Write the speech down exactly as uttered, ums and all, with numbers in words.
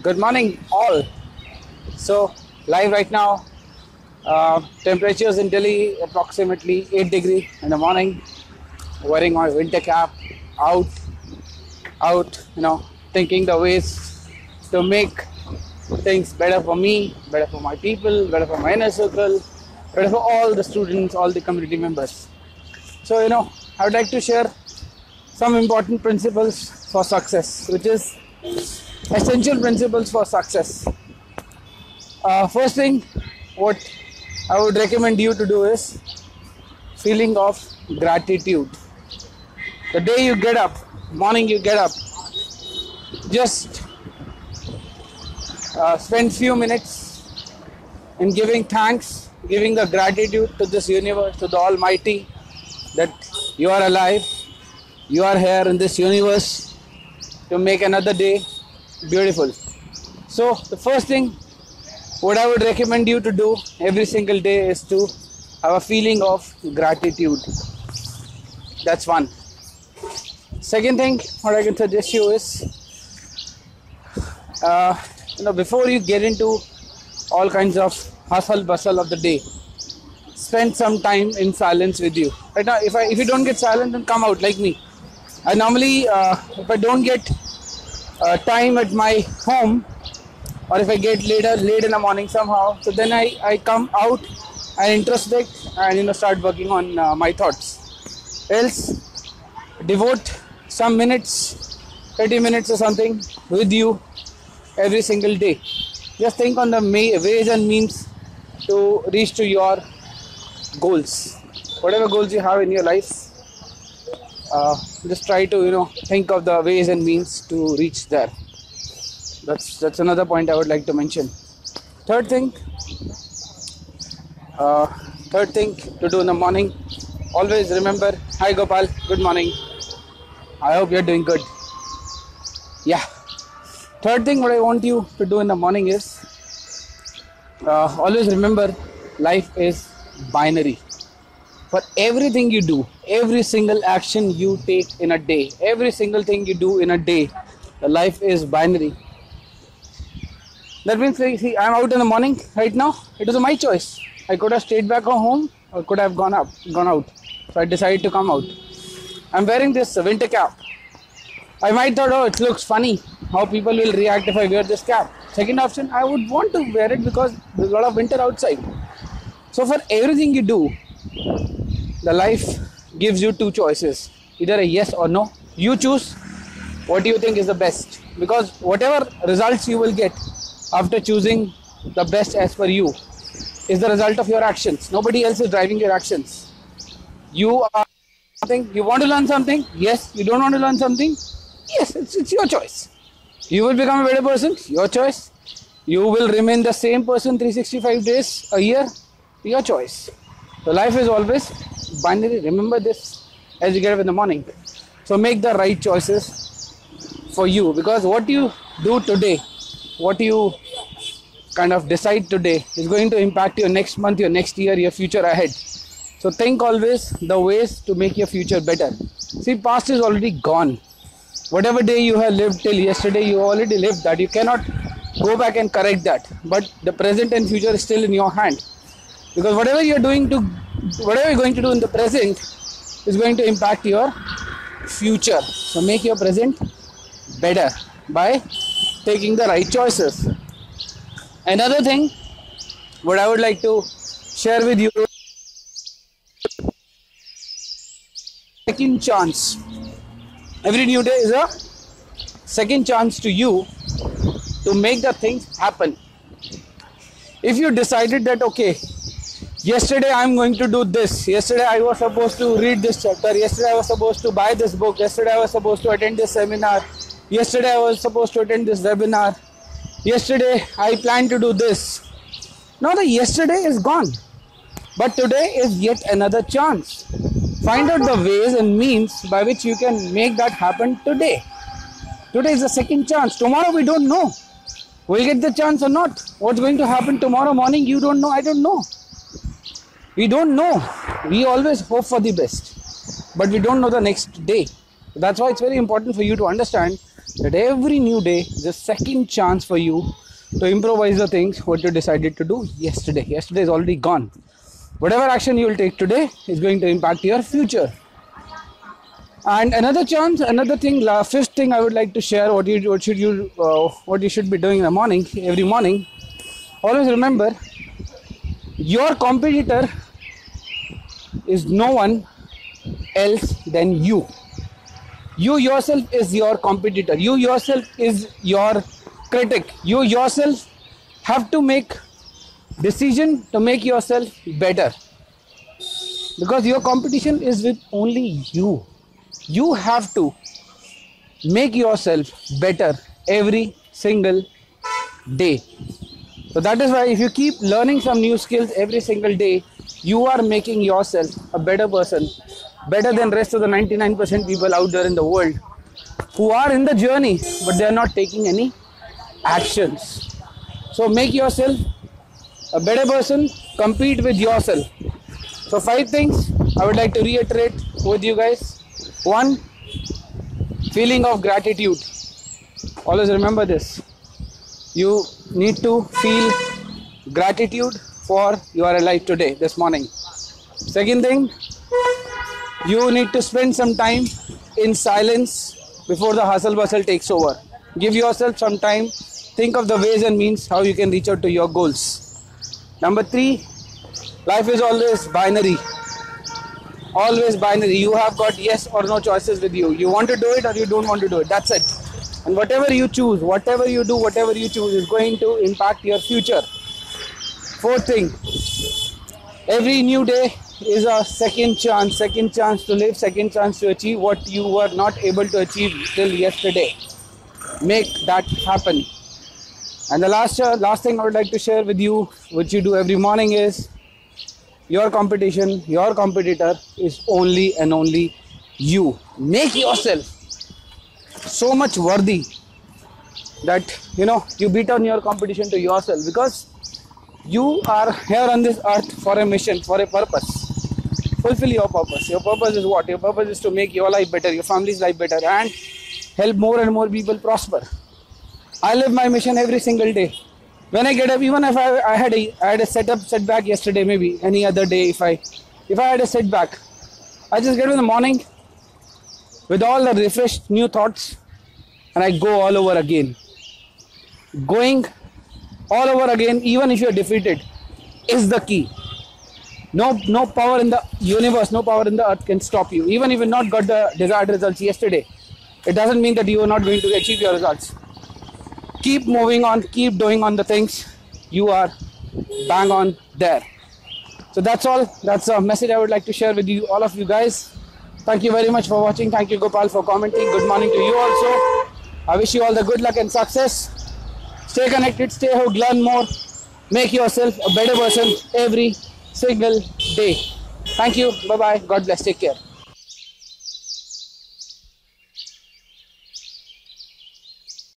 Good morning, all. So, live right now. Uh, temperatures in Delhi approximately eight degree in the morning. Wearing my winter cap, out, out. You know, thinking the ways to make things better for me, better for my people, better for my inner circle, better for all the students, all the community members. So, you know, I would like to share some important principles for success, which is essential principles for success. Uh, first thing, what I would recommend you to do is feeling of gratitude. The day you get up, morning you get up, just uh, spend few minutes in giving thanks, giving the gratitude to this universe, to the Almighty, that you are alive, you are here in this universe to make another day beautiful. So the first thing what I would recommend you to do every single day is to have a feeling of gratitude. That's one. Second thing what I can suggest you is uh, you know before you get into all kinds of hustle bustle of the day, spend some time in silence with you. Right now, if I if you don't get silent, then come out like me. I normally uh, if I don't get uh, time at my home, or if I get later late in the morning somehow, so then I, I come out and introspect and you know start working on uh, my thoughts. Else, devote some minutes, thirty minutes or something with you every single day. Just think on the may, ways and means to reach to your goals, whatever goals you have in your life. Uh, just try to you know think of the ways and means to reach there. That's that's another point I would like to mention. Third thing, uh, third thing to do in the morning. Always remember. Hi Gopal, good morning. I hope you're doing good. Yeah. Third thing what I want you to do in the morning is uh, always remember life is binary. For everything you do, every single action you take in a day, every single thing you do in a day, the life is binary. That means, see, I'm out in the morning right now. It was my choice. I could have stayed back home or could have gone up, gone out. So I decided to come out. I'm wearing this winter cap. I might thought, oh, it looks funny how people will react if I wear this cap. Second option, I would want to wear it because there's a lot of winter outside. So for everything you do, the life gives you two choices, either a yes or no. You choose what you think is the best, because whatever results you will get after choosing the best as per you is the result of your actions. Nobody else is driving your actions. You are something, you want to learn something, yes. You don't want to learn something, yes, it's, it's your choice. You will become a better person, your choice. You will remain the same person three hundred sixty-five days a year, your choice. So life is always binary. Remember this as you get up in the morning. So make the right choices for you, because what you do today, what you kind of decide today is going to impact your next month, your next year, your future ahead. So think always the ways to make your future better. See, past is already gone. Whatever day you have lived till yesterday, you already lived that. You cannot go back and correct that. But the present and future is still in your hand. Because whatever you're doing to, whatever you're going to do in the present is going to impact your future. So make your present better by taking the right choices. Another thing, what I would like to share with you, second chance. Every new day is a second chance to you to make the things happen. If you decided that, okay, yesterday I'm going to do this, yesterday I was supposed to read this chapter, yesterday I was supposed to buy this book, yesterday I was supposed to attend this seminar, yesterday I was supposed to attend this webinar, yesterday I planned to do this. Now the yesterday is gone, but today is yet another chance. Find out the ways and means by which you can make that happen today. Today is the second chance. Tomorrow we don't know. We'll get the chance or not. What's going to happen tomorrow morning, you don't know, I don't know. We don't know. We always hope for the best, but we don't know the next day. That's why it's very important for you to understand that every new day is a second chance for you to improvise the things what you decided to do yesterday. Yesterday is already gone. Whatever action you will take today is going to impact your future. And another chance, another thing, la fifth thing I would like to share, what you what should you uh, what you should be doing in the morning, every morning. Always remember, your competitor is no one else than you. You yourself is your competitor. You yourself is your critic. You yourself have to make decision to make yourself better, because your competition is with only you. You have to make yourself better every single day. So that is why if you keep learning some new skills every single day, you are making yourself a better person, better than rest of the ninety-nine percent people out there in the world who are in the journey but they are not taking any actions. So make yourself a better person, compete with yourself. So five things I would like to reiterate with you guys. One, feeling of gratitude. Always remember this. You need to feel gratitude for you are alive today, this morning. Second thing, you need to spend some time in silence before the hustle bustle takes over. Give yourself some time. Think of the ways and means how you can reach out to your goals. Number three, life is always binary. Always binary. You have got yes or no choices with you. You want to do it or you don't want to do it. That's it. And whatever you choose, whatever you do, whatever you choose is going to impact your future. Fourth thing, every new day is a second chance, second chance to live, second chance to achieve what you were not able to achieve till yesterday. Make that happen. And the last, uh, last thing I would like to share with you, which you do every morning, is your competition, your competitor is only and only you. Make yourself so much worthy that you know you beat on your competition to yourself, because you are here on this earth for a mission, for a purpose. Fulfill your purpose. Your purpose is what? Your purpose is to make your life better, your family's life better, and help more and more people prosper. I live my mission every single day. When I get up, even if I, I had a I had a setup setback yesterday, maybe any other day, if I if I had a setback, I just get up in the morning with all the refreshed new thoughts and I go all over again. Going all over again, even if you're defeated, is the key. No no power in the universe, no power in the earth can stop you. Even if you not got the desired results yesterday, it doesn't mean that you are not going to achieve your results. Keep moving on, keep doing on the things. You are bang on there. So that's all. That's a message I would like to share with you, all of you guys. Thank you very much for watching. Thank you, Gopal, for commenting. Good morning to you also. I wish you all the good luck and success. Stay connected, stay hooked, learn more. Make yourself a better person every single day. Thank you. Bye-bye. God bless. Take care.